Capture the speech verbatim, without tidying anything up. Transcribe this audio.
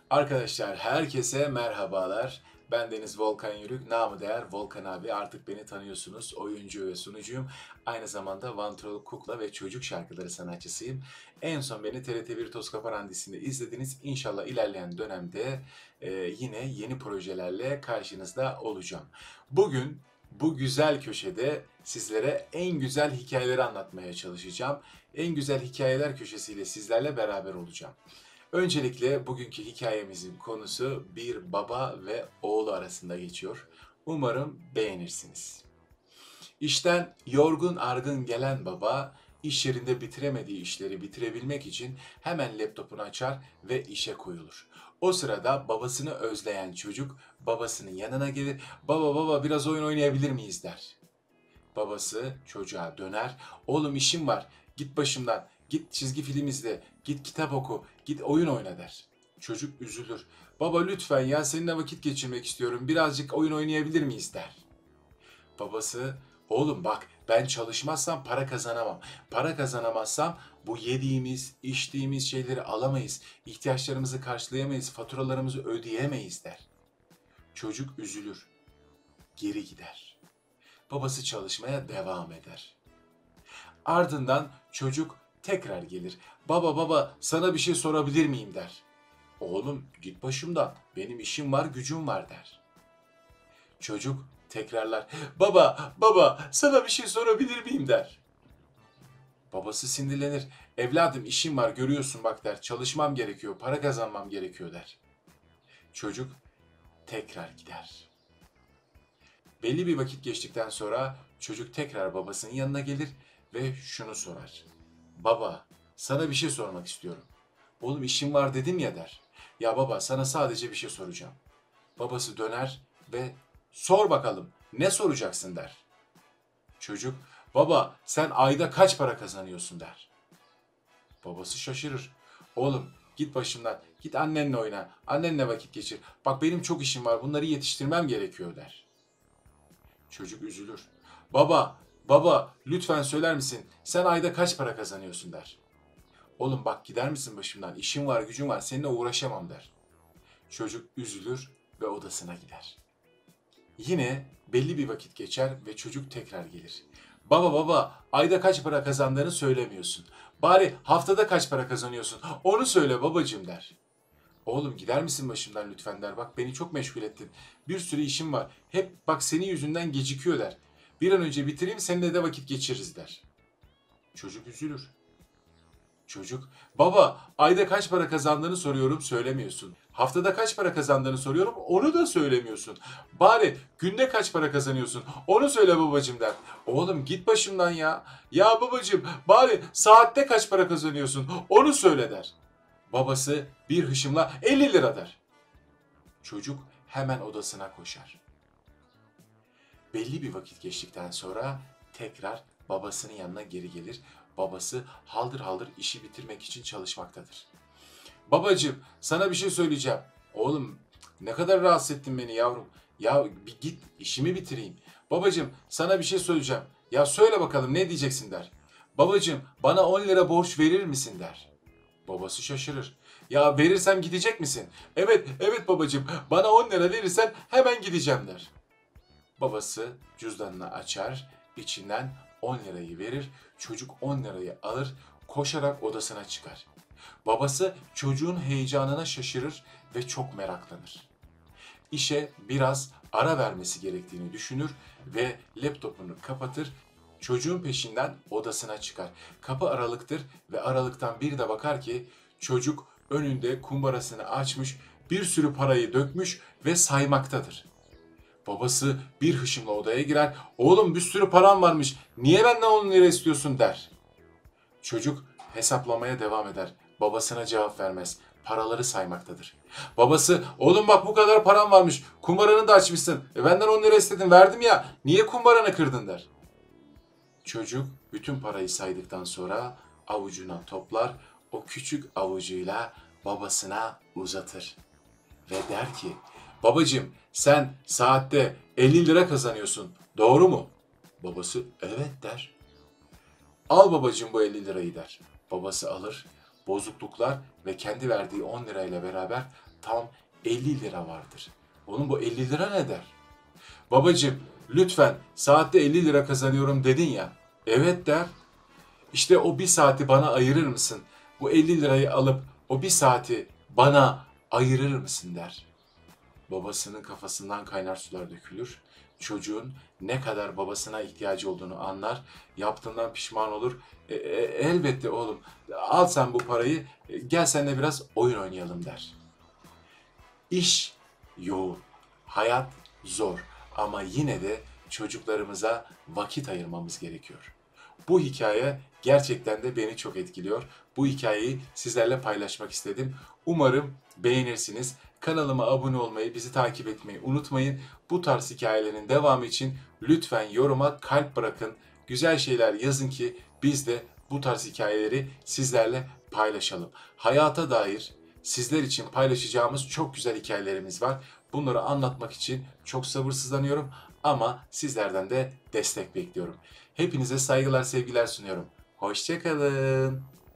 Arkadaşlar herkese merhabalar. Ben Deniz Volkan Yürük, namı değer Volkan abi. Artık beni tanıyorsunuz. Oyuncu ve sunucuyum. Aynı zamanda Vantrol Kukla ve Çocuk Şarkıları sanatçısıyım. En son beni T R T bir Toz Kaparandisi'nde izlediniz. İnşallah ilerleyen dönemde e, yine yeni projelerle karşınızda olacağım. Bugün bu güzel köşede sizlere en güzel hikayeleri anlatmaya çalışacağım. En güzel hikayeler köşesiyle sizlerle beraber olacağım. Öncelikle bugünkü hikayemizin konusu bir baba ve oğlu arasında geçiyor. Umarım beğenirsiniz. İşten yorgun argın gelen baba, iş yerinde bitiremediği işleri bitirebilmek için hemen laptopunu açar ve işe koyulur. O sırada babasını özleyen çocuk babasının yanına gelir. Baba baba biraz oyun oynayabilir miyiz der. Babası çocuğa döner. Oğlum işim var. Git başımdan. Git çizgi film izle. Git kitap oku. Git oyun oyna der. Çocuk üzülür. Baba lütfen ya seninle vakit geçirmek istiyorum. Birazcık oyun oynayabilir miyiz der. Babası oğlum bak ben çalışmazsam para kazanamam. Para kazanamazsam bu yediğimiz, içtiğimiz şeyleri alamayız. İhtiyaçlarımızı karşılayamayız. Faturalarımızı ödeyemeyiz der. Çocuk üzülür. Geri gider. Babası çalışmaya devam eder. Ardından çocuk tekrar gelir. Baba baba sana bir şey sorabilir miyim der. Oğlum git başımdan benim işim var gücüm var der. Çocuk tekrarlar. Baba baba sana bir şey sorabilir miyim der. Babası sinirlenir. Evladım işim var görüyorsun bak der. Çalışmam gerekiyor para kazanmam gerekiyor der. Çocuk tekrar gider. Belli bir vakit geçtikten sonra çocuk tekrar babasının yanına gelir ve şunu sorar. Baba, sana bir şey sormak istiyorum. Oğlum işim var dedim ya der. Ya baba sana sadece bir şey soracağım. Babası döner ve sor bakalım ne soracaksın der. Çocuk, baba sen ayda kaç para kazanıyorsun der. Babası şaşırır. Oğlum git başımdan, git annenle oyna, annenle vakit geçir. Bak benim çok işim var bunları yetiştirmem gerekiyor der. Çocuk üzülür. Baba, baba lütfen söyler misin? Sen ayda kaç para kazanıyorsun der. Oğlum bak gider misin başımdan? İşim var, gücüm var. Seninle uğraşamam der. Çocuk üzülür ve odasına gider. Yine belli bir vakit geçer ve çocuk tekrar gelir. Baba baba ayda kaç para kazandığını söylemiyorsun. Bari haftada kaç para kazanıyorsun? Onu söyle babacığım der. Oğlum gider misin başımdan lütfen der. Bak beni çok meşgul ettin. Bir sürü işim var. Hep bak senin yüzünden gecikiyor der. Bir an önce bitireyim seninle de vakit geçiririz der. Çocuk üzülür. Çocuk, baba ayda kaç para kazandığını soruyorum söylemiyorsun. Haftada kaç para kazandığını soruyorum onu da söylemiyorsun. Bari günde kaç para kazanıyorsun onu söyle babacım der. Oğlum git başımdan ya. Ya babacım bari saatte kaç para kazanıyorsun onu söyle der. Babası bir hışımla elli lira der. Çocuk hemen odasına koşar. Belli bir vakit geçtikten sonra tekrar babasının yanına geri gelir. Babası haldır haldır işi bitirmek için çalışmaktadır. Babacığım sana bir şey söyleyeceğim. Oğlum ne kadar rahatsız ettin beni yavrum. Ya bir git işimi bitireyim. Babacığım sana bir şey söyleyeceğim. Ya söyle bakalım ne diyeceksin der. Babacığım bana on lira borç verir misin der. Babası şaşırır. Ya verirsem gidecek misin? Evet, evet babacığım. Bana on lira verirsen hemen gideceğim der. Babası cüzdanını açar, içinden on lirayı verir. Çocuk on lirayı alır, koşarak odasına çıkar. Babası çocuğun heyecanına şaşırır ve çok meraklanır. İşe biraz ara vermesi gerektiğini düşünür ve laptopunu kapatır. Çocuğun peşinden odasına çıkar. Kapı aralıktır ve aralıktan bir de bakar ki çocuk önünde kumbarasını açmış, bir sürü parayı dökmüş ve saymaktadır. Babası bir hışımla odaya girer. Oğlum bir sürü param varmış. Niye benden on lira istiyorsun der. Çocuk hesaplamaya devam eder. Babasına cevap vermez. Paraları saymaktadır. Babası oğlum bak bu kadar param varmış. Kumbaranı da açmışsın. E benden on lira istedin verdim ya. Niye kumbaranı kırdın der. Çocuk bütün parayı saydıktan sonra avucuna toplar. O küçük avucuyla babasına uzatır. Ve der ki babacığım sen saatte elli lira kazanıyorsun. Doğru mu? Babası evet der. Al babacığım bu elli lirayı der. Babası alır. Bozukluklar ve kendi verdiği on lirayla beraber tam elli lira vardır. Oğlum bu elli lira ne der? Babacım lütfen saatte elli lira kazanıyorum dedin ya. Evet der. İşte o bir saati bana ayırır mısın? Bu elli lirayı alıp o bir saati bana ayırır mısın der. Babasının kafasından kaynar sular dökülür. Çocuğun ne kadar babasına ihtiyacı olduğunu anlar. Yaptığından pişman olur. E, e, elbette oğlum al sen bu parayı e, gel seninle biraz oyun oynayalım der. İş yoğun, hayat zor ama yine de çocuklarımıza vakit ayırmamız gerekiyor. Bu hikaye gerçekten de beni çok etkiliyor. Bu hikayeyi sizlerle paylaşmak istedim. Umarım beğenirsiniz. Kanalıma abone olmayı, bizi takip etmeyi unutmayın. Bu tarz hikayelerin devamı için lütfen yoruma kalp bırakın. Güzel şeyler yazın ki biz de bu tarz hikayeleri sizlerle paylaşalım. Hayata dair sizler için paylaşacağımız çok güzel hikayelerimiz var. Bunları anlatmak için çok sabırsızlanıyorum ama sizlerden de destek bekliyorum. Hepinize saygılar, sevgiler sunuyorum. Hoşça kalın.